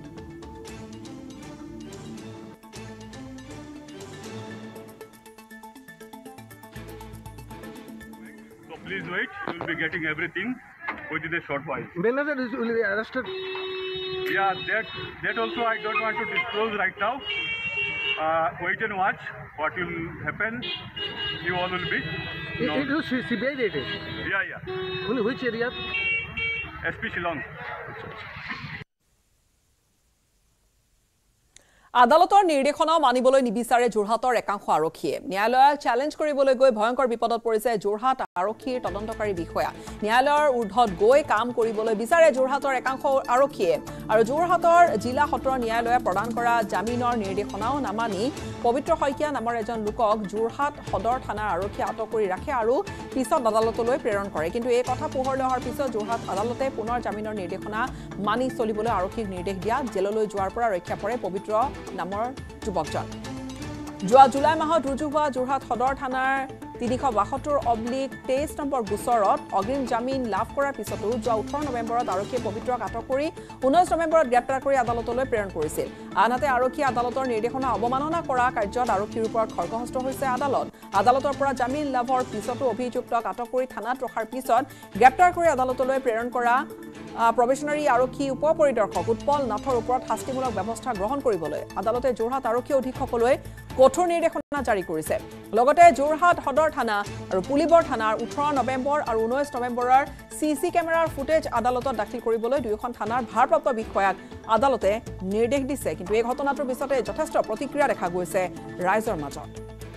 Please wait, you will be getting everything within a short while. When will be arrested? Yeah, that also I don't want to disclose right now. Wait and watch what will happen. You all will be. It was CBI rated. Yeah. In which area? SP Shillong. আদালতৰ নিৰ্দেশনা মানিবলৈ নিবিচাৰে যোৰহাটৰ একাংশ আৰক্ষীয়ে। ন্যায়ালয়ক challenge কৰিবলৈ গৈ ভয়ংকৰ বিপদত পৰিছে যোৰহাট আৰক্ষীৰ তদন্তকাৰী বিষয়া। ন্যায়ালয়ৰ ঊৰ্ধত গৈ কাম কৰিবলৈ বিচাৰে যোৰহাটৰ একাংশ আৰক্ষীয়ে আৰু যোৰহাটৰ জিলা সত্ৰ ন্যায়ালয়ে প্ৰদান কৰা জামিনৰ নিৰ্দেশনাও নামানি পবিত্ৰ শইকীয়া নামৰ এজন লোকক যোৰহাট সদৰ থানাৰ আৰক্ষীয়ে আটক কৰি ৰাখে আৰু পিছত আদালতলৈ প্ৰেৰণ কৰে। কিন্তু এই কথা পোহৰলৈ অহাৰ পিছত যোৰহাট আদালতে পুনৰ জামিনৰ নিৰ্দেশনা মানি চলিবলৈ আৰক্ষীক নিৰ্দেশ দিয়া জেললৈ যোৱাৰ পৰা ৰক্ষা পৰে পবিত্ৰ নামৰ যুৱকজন। যোৱা জুলাই মাহত ৰুজু হোৱা যোৰহাট সদৰ থানাৰ 372/23 নম্বৰ গোচৰত অগ্ৰিম জামিন লাভ কৰাৰ পিছতো যোৱা 18 নৱেম্বৰত আৰক্ষীয়ে পবিত্ৰক আটক কৰি 19 নৱেম্বৰত গ্ৰেপ্তাৰ কৰি আদালতলৈ প্ৰেৰণ কৰিছিল। আনহাতে আৰক্ষীয়ে আদালতৰ নিৰ্দেশনা অৱমাননা কৰা কাৰ্যত আৰক্ষীৰ ওপৰত খৰ্গহস্ত হৈছে আদালত। আদালতৰ পৰা জামিন লাভৰ পিছতো অভিযুক্তক আটক কৰি থানাত ৰখাৰ পিছত গ্ৰেপ্তাৰ কৰি আদালতলৈ প্ৰেৰণ কৰা প্ৰবেশনাৰী আৰক্ষী উপ পৰিদৰ্শক উৎপল নাথৰ ওপৰত শাস্তিমূলক ব্যৱস্থা গ্ৰহণ কৰিবলৈ আদালতে যোৰহাট আৰক্ষী অধীক্ষকলৈ কঠোৰ নিৰ্দেশনা জাৰি কৰিছে। লগতে যোৰহাট সদৰ থানা আৰু পুলিবৰ থানাৰ 18 নৱেম্বৰ আৰু 19 নৱেম্বৰৰ CC কেমেৰাৰ ফুটেজ আদালতত দাখিল কৰিবলৈ দুয়োখন থানাৰ ভাৰপ্ৰাপ্ত বিষয়াক আদালতে নিৰ্দেশ দিছে। কিন্তু এই ঘটনাটোৰ পিছতে যথেষ্ট প্ৰতিক্ৰিয়া দেখা গৈছে ৰাইজৰ মাজত।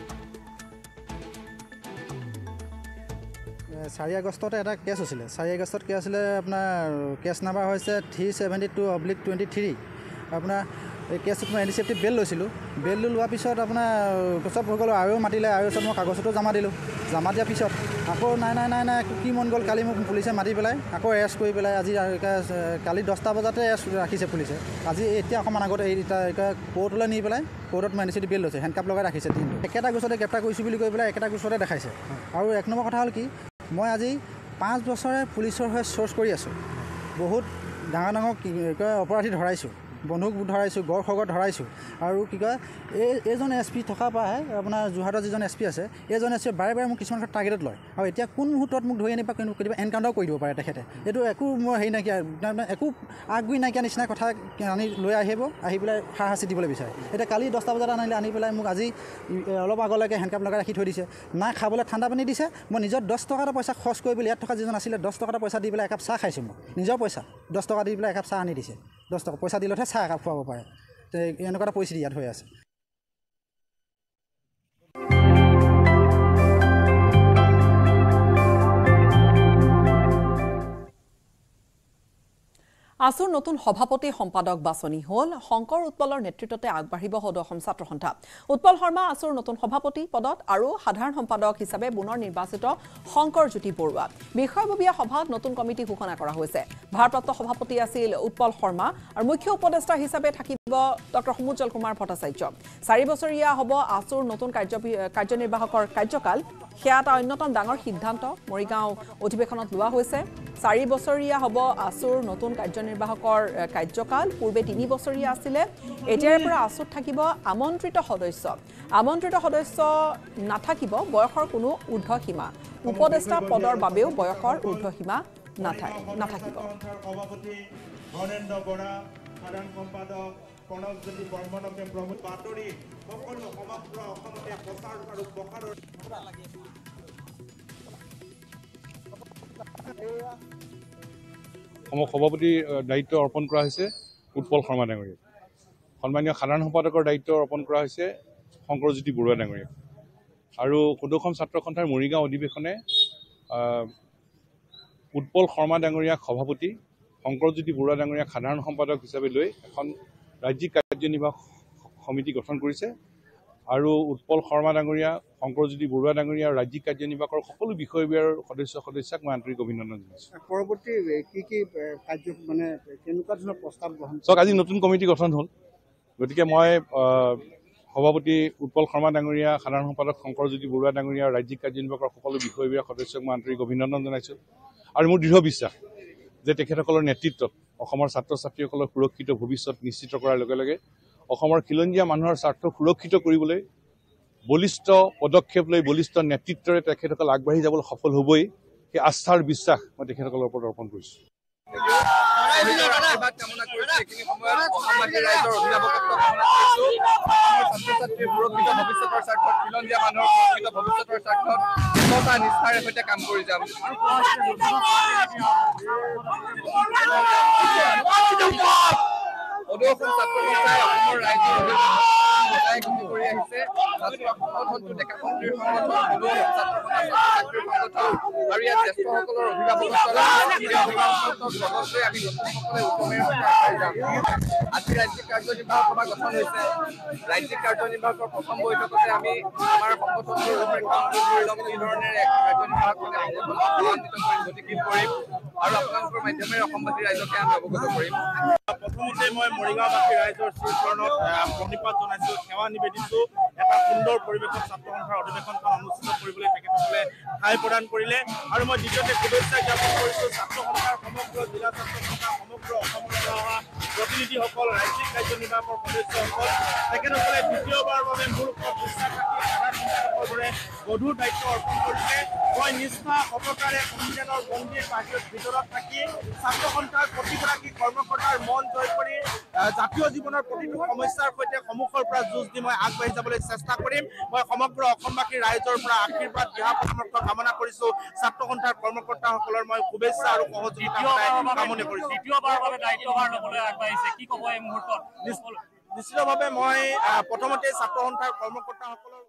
4 আগষ্টতে এটা কেছ হৈছিলে। 4 আগষ্টত কেছ আছিলে আপোনাৰ কেছ নাম্বাৰ হৈছে 372/23। আপোনাৰ এই কেছটোত মই এনডিচিএফটি বেল লৈছিলোঁ। বেল লোৱাৰ পিছত আপোনাৰ চব হৈ গ'ল আৰু মাতিলে আৰু চব মই কাগজতো জমা দিলোঁ। জমা দিয়াৰ পিছত আকৌ নাই কি মন গ'ল কালি মোক পুলিচে মাতি পেলাই আকৌ এৰেষ্ট কৰি পেলাই আজি কালি 10টা বজাতে এৰেষ্ট ৰাখিছে পুলিচে। আজি এতিয়া অকণমান আগতে কোৰ্টলৈ নি পেলাই কোৰ্টত মই এনডিচিএফটি বেল লৈছে, হেণ্ডকাপ লগাই ৰাখিছে দিনটো। একেটা গোচৰতে গ্ৰেপ্তাৰ কৰিছোঁ বুলি কৈ পেলাই একেটা গোচৰতে দেখাইছে। আৰু 1 নম্বৰ কথা হ'ল কি, মই আজি 5 বছৰে পুলিচৰ হৈ চ'ৰ্চ কৰি আছোঁ। বহুত ডাঙৰ অপৰাধী ধৰাইছোঁ, বন্ধুক ধৰাইছোঁ, গড় খগৰ ধৰাইছোঁ। আৰু কি কয় এইজন SP থকাৰ পৰাহে আপোনাৰ যোৰহাটৰ যিজন SP আছে এইজন SP বাৰে মোক কিছুমান ক্ষেত্ৰত টাৰ্গেটত লয়। আৰু এতিয়া কোন মুহূৰ্তত মোক ধৰি আনি বা কেতিয়াবা এনকাউণ্টাৰ কৰি দিব পাৰে তেখেতে। এইটো একো মোৰ হেৰি নাইকিয়া, একো আগগুৰি নাইকিয়া নিচিনা কথা আনি লৈ আহি পেলাই সাহসী দিবলৈ বিচাৰে। এতিয়া কালি 10টা বজাত আনি পেলাই মোক আজি অলপ আগলৈকে হেণ্ডকাপ লগাই ৰাখি থৈ দিছে। নাই খাবলৈ ঠাণ্ডা পানী দিছে। মই নিজৰ 10 টকা এটা পইচা খৰচ কৰি পেলাই ইয়াত থকা যিজন আছিলে 10 টকা এটা পইচা দি পেলাই একাপ চাহ খাইছোঁ। মই নিজৰ পইচা 10 টকা দি পেলাই একাপ চাহ আনি দিছে। 10 টকা পইচা দিলতহে চাহ একাপ খুৱাব পাৰে। এনেকুৱা এটা পৰিস্থিতি ইয়াত হৈ আছে। আসুৰ নতুন সভাপতি সম্পাদক বাছনি হ'ল। শংকৰ উৎপলৰ নেতৃত্বতে আগবাঢ়িব সদৌ অসম ছাত্ৰ সন্থা। উৎপল শৰ্মা আসুৰ নতুন সভাপতি পদত আৰু সাধাৰণ সম্পাদক হিচাপে পুনৰ নিৰ্বাচিত শংকৰ জ্যোতি বৰুৱা। বিষয়ববীয়া সভাত নতুন কমিটি ঘোষণা কৰা হৈছে। ভাৰপ্ৰাপ্ত সভাপতি আছিল উৎপল শৰ্মা আৰু মুখ্য উপদেষ্টা হিচাপে থাকিব ডক্টৰ সমুজ্জ্বল কুমাৰ ভট্টাচাৰ্য। 4 বছৰীয়া হ'ব আসুৰ নতুন কাৰ্যনিৰ্বাহকৰ কাৰ্যকাল। সেয়া এটা অন্যতম ডাঙৰ সিদ্ধান্ত মৰিগাঁও অধিৱেশনত লোৱা হৈছে। 4 বছৰীয়া হ'ব আসুৰ নতুন কাৰ্যনিৰ্বাহকৰ কাৰ্যকাল। পূৰ্বে 3 বছৰীয়া আছিলে। এতিয়াৰে পৰা আসুত থাকিব আমন্ত্ৰিত সদস্য। আমন্ত্ৰিত সদস্য নাথাকিব বয়সৰ কোনো ঊৰ্ধ্বসীমা। উপদেষ্টা পদৰ বাবেও বয়সৰ ঊৰ্ধ্বসীমা নাথাকিব। সভাপতি দায়িত্ব অৰ্পণ কৰা হৈছে উৎপল শৰ্মা ডাঙৰীয়াক। সন্মানীয় সাধাৰণ সম্পাদকৰ দায়িত্ব অৰ্পণ কৰা হৈছে শংকৰজ্যোতি বৰুৱা ডাঙৰীয়াক। আৰু সদৌ অসম ছাত্ৰ সন্থাৰ মৰিগাঁও অধিৱেশনে উৎপল শৰ্মা ডাঙৰীয়াক সভাপতি, শংকৰজ্যোতি বৰুৱা ডাঙৰীয়াক সাধাৰণ সম্পাদক হিচাপে লৈ এখন ৰাজ্যিক কাৰ্যনিৰ্বাহক সমিতি গঠন কৰিছে। আৰু উৎপল শৰ্মা ডাঙৰীয়া, শংকৰজ্যোতি বৰুৱা ডাঙৰীয়া আৰু ৰাজ্যিক কাৰ্যনিৰ্বাহকৰ সকলো বিষয়বিভাগৰ সদস্যক মই আন্তৰিক অভিনন্দন জনাইছোঁ। পৰৱৰ্তী কি কাৰ্য মানে কেনেকুৱা ধৰণৰ প্ৰস্তাৱ গ্ৰহণ চাওক, আজি নতুন কমিটি গঠন হ'ল, গতিকে মই সভাপতি উৎপল শৰ্মা ডাঙৰীয়া, সাধাৰণ সম্পাদক শংকৰজ্যোতি বৰুৱা ডাঙৰীয়া আৰু ৰাজ্যিক কাৰ্যনিৰ্বাহকৰ সকলো বিষয়বিভাগৰ সদস্যক মই আন্তৰিক অভিনন্দন জনাইছোঁ। আৰু মোৰ দৃঢ় বিশ্বাস যে তেখেতসকলৰ নেতৃত্বত অসমৰ ছাত্ৰ ছাত্ৰীসকলৰ সুৰক্ষিত ভৱিষ্যত নিশ্চিত কৰাৰ লগে লগে অসমৰ খিলঞ্জীয়া মানুহৰ স্বাৰ্থ সুৰক্ষিত কৰিবলৈ বলিষ্ঠ পদক্ষেপ লৈ বলিষ্ঠ নেতৃত্বৰে তেখেতসকল আগবাঢ়ি যাবলৈ সফল হ'বই। সেই আস্থাৰ বিশ্বাস মই তেখেতসকলৰ ওপৰত অৰ্পণ কৰিছোঁ। অধিৱেশন ছাত্ৰ সন্থাই অসমৰ ৰাইজৰ গতি কৰি আহিছে। সংগঠনটো ডেকা শক্তিৰ সংগঠন, ছাত্ৰীৰ সংগঠন আৰু ইয়াত জ্যেষ্ঠসকলৰ অভিভাৱকসকলে আমি নতুনসকলে উত্তমেৰ আগবাঢ়ি যাম। আজি ৰাজ্যিক কাৰ্যনিৰ্বাহক সভা গঠন হৈছে। ৰাজ্যিক কাৰ্যনিৰ্বাহকৰ প্ৰথম বৈঠকতে আমি আমাৰ সংগঠনটোৰ ৰূপৰেখা কি ধৰণেৰে কাৰ্যনিৰ্বাহকসকলে লাভান্বিত কৰি গতিশীল কৰিম আৰু আপোনালোকৰ মাধ্যমেৰে অসমবাসী ৰাইজকে আমি অৱগত কৰিম। প্ৰথমতে মই মৰিগাঁওবাসী ৰাইজৰ শ্ৰীচৰণত প্ৰণিপাত জনাইছোঁ, সেৱা নিবেদিছোঁ। এটা সুন্দৰ পৰিৱেশত ছাত্ৰ সন্থাৰ অধিৱেশনখন অনুষ্ঠিত কৰিবলৈ তেখেতসকলে ঠাই প্ৰদান কৰিলে। আৰু মই দ্বিতীয়তে শুভেচ্ছা জ্ঞাপন কৰিছোঁ ছাত্ৰ সন্থাৰ সমগ্ৰ জিলা ছাত্ৰ সন্থাৰ সমগ্ৰ অসমৰ পৰা অহা প্ৰতিনিধিসকল, ৰাজ্যিক কাৰ্যনিৰ্বাহকৰ সদস্যসকল, তেখেতসকলে দ্বিতীয়বাৰৰ বাবে মোৰ ওপৰত বিশ্বাস ৰাখি সাধাৰণ সম্পাদকৰ দৰে গধুৰ দায়িত্ব অৰ্পণ কৰিছে। মই নিষ্ঠা সততাৰে সংবিধানৰ বন্দীৰ ভিতৰত থাকি ছাত্ৰ সন্থাৰ প্ৰতিগৰাকী কৰ্মকৰ্তাৰ মন জয় কৰি জাতীয় জীৱনৰ প্ৰতিটো সমস্যাৰ সৈতে সন্মুখৰ পৰা যুঁজ দি মই আগবাঢ়ি যাবলৈ চেষ্টা কৰিম। মই সমগ্ৰ অসমবাসী ৰাইজৰ পৰা আশীৰ্বাদ দিহা পৰামৰ্শ কামনা কৰিছোঁ। ছাত্ৰ সন্থাৰ কৰ্মকৰ্তাসকলৰ মই শুভেচ্ছা আৰু সহযোগিতা কামনা কৰিছোঁ। দ্বিতীয়বাৰৰ বাবে দায়িত্বভাৰ ল'বলৈ আগবাঢ়িছে, কি ক'ব এই মুহূৰ্তত? নিশ্চিতভাৱে মই প্ৰথমতে ছাত্ৰ সন্থাৰ কৰ্মকৰ্তাসকলৰ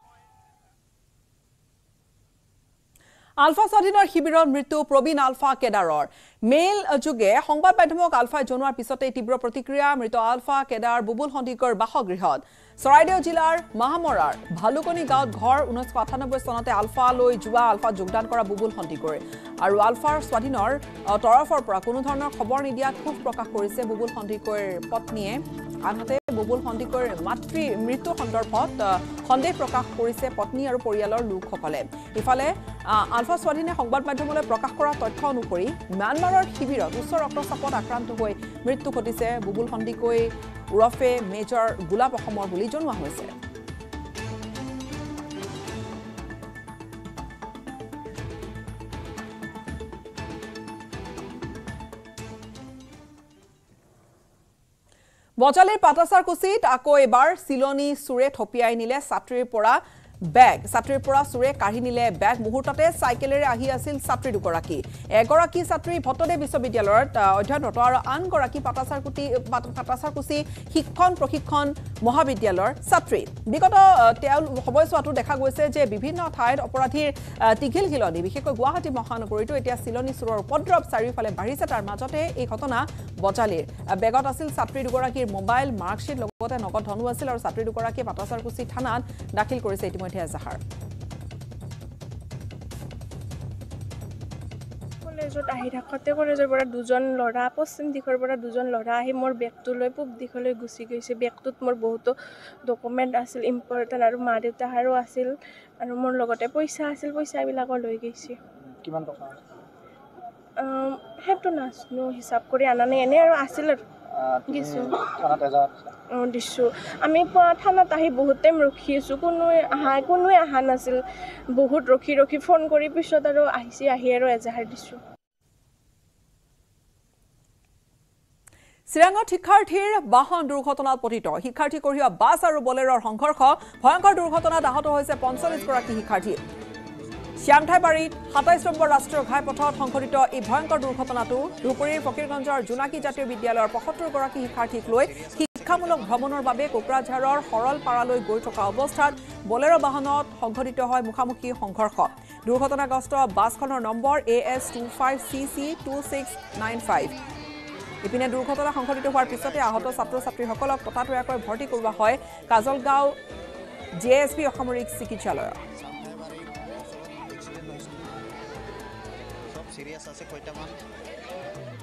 আলফা স্বাধীনৰ শিবিৰৰ মৃত্যু প্ৰবীণ আলফা কেডাৰৰ। মেইল যোগে সংবাদ মাধ্যমক আলফাই জনোৱাৰ পিছতে তীব্ৰ প্ৰতিক্ৰিয়া মৃত আলফা কেডাৰ বুবুল সন্দিকৈৰ বাসগৃহত। চৰাইদেউ জিলাৰ মাহামৰাৰ ভালুকনি গাঁৱত ঘৰ 1998 চনতে আলফালৈ যোৱা আলফাত যোগদান কৰা বুবুল সন্দিকৈ আৰু আলফাৰ স্বাধীনৰ তৰফৰ পৰা কোনো ধৰণৰ খবৰ নিদিয়াত ক্ষোভ প্ৰকাশ কৰিছে বুবুল সন্দিকৈৰ পত্নীয়ে। আনহাতে বুবুল সন্দিকৈৰ মাতৃৰ মৃত্যু সন্দৰ্ভত সন্দেহ প্ৰকাশ কৰিছে পত্নী আৰু পৰিয়ালৰ লোকসকলে। ইফালে আলফা স্বাধীনে সংবাদ মাধ্যমলৈ প্ৰকাশ কৰা তথ্য অনুসৰি ম্যানমাৰৰ শিবিৰত উচ্চ ৰক্তচাপত আক্ৰান্ত হৈ মৃত্যু ঘটিছে বুবুল সন্দিকৈ ওৰফে মেজৰ গোলাপ অসমৰ বুলি জনোৱা হৈছে। বজালিৰ পাটাচাৰকুচিত আকৌ এবাৰ চিলনী চোৰে থপিয়াই নিলে ছাত্ৰীৰ পৰা বেগ। ছাত্ৰীৰ পৰা চোৰে কাঢ়ি নিলে বেগ। মুহূৰ্ততে চাইকেলেৰে আহি আছিল ছাত্ৰী দুগৰাকী। এগৰাকী ছাত্ৰী ভট্টদেৱ বিশ্ববিদ্যালয়ত অধ্যয়নৰত আৰু আনগৰাকী পাটাচাৰকুচি শিক্ষণ প্ৰশিক্ষণ মহাবিদ্যালয়ৰ ছাত্ৰী। বিগত সময়ছোৱাতো দেখা গৈছে যে বিভিন্ন ঠাইত অপৰাধীৰ টিঘিলঘিলনি, বিশেষকৈ গুৱাহাটী মহানগৰীতো এতিয়া চিলনী চোৰৰ উপদ্ৰৱ চাৰিওফালে বাঢ়িছে। তাৰ মাজতে এই ঘটনা বজালিৰ। বেগত আছিল ছাত্ৰী দুগৰাকীৰ মোবাইল, মাৰ্কশ্বিট, লগতে নগদ ধনো আছিল আৰু ছাত্ৰী দুগৰাকীয়ে পাটাচাৰকুচি থানাত দাখিল কৰিছে ইতিমধ্যে এজাহাৰ। কলেজত আহি থাকোঁতে কলেজৰ পৰা দুজন ল'ৰা, পশ্চিম দিশৰ পৰা দুজন ল'ৰা আহি মোৰ বেগটো লৈ পূব দিশলৈ গুচি গৈছে। বেগটোত মোৰ বহুতো ডকুমেণ্ট আছিল ইম্পৰ্টেণ্ট আৰু মা দেউতাৰো আছিল আৰু মোৰ লগতে পইচা আছিল। পইচাবিলাকো লৈ গৈছে। কিমান টকা? সেইটো নাজানো, হিচাপ কৰি অনা নাই, এনেই আৰু আছিল আৰু দিছোঁ। দিছোঁ। আমি থানাত আহি বহুত টাইম ৰখি আছোঁ, কোনোৱে অহা নাছিল। বহুত ৰখি ফোন কৰি পিছত আৰু আহি আৰু এজাহাৰ দিছোঁ। চিৰাঙত শিক্ষাৰ্থীৰ বাহন দুৰ্ঘটনাত পতিত। শিক্ষাৰ্থী কঢ়িওৱা বাছ আৰু বলেৰৰ সংঘৰ্ষ। ভয়ংকৰ দুৰ্ঘটনাত আহত হৈছে 45গৰাকী শিক্ষাৰ্থী। শ্যামঠাইবাৰীত 27 নম্বৰ ৰাষ্ট্ৰীয় ঘাইপথত সংঘটিত এই ভয়ংকৰ দুৰ্ঘটনাটো ধুবুৰীৰ ফকীৰগঞ্জৰ জোনাকী জাতীয় বিদ্যালয়ৰ 75গৰাকী শিক্ষাৰ্থীক লৈ শিক্ষামূলক ভ্ৰমণৰ বাবে কোকৰাঝাৰৰ সৰলপাৰালৈ গৈ থকা অৱস্থাত বলেৰ' বাহনত সংঘটিত হয় মুখামুখি সংঘৰ্ষ। দুৰ্ঘটনাগ্ৰস্ত বাছখনৰ নম্বৰ AS25CC2695। ইপিনে দুৰ্ঘটনা সংঘটিত হোৱাৰ পিছতে আহত ছাত্ৰ ছাত্ৰীসকলক ততাতৈয়াকৈ ভৰ্তি কৰোৱা হয় কাজলগাঁও JSP অসামৰিক চিকিৎসালয়ত। সব সিরিয়াস আছে কয়টা মান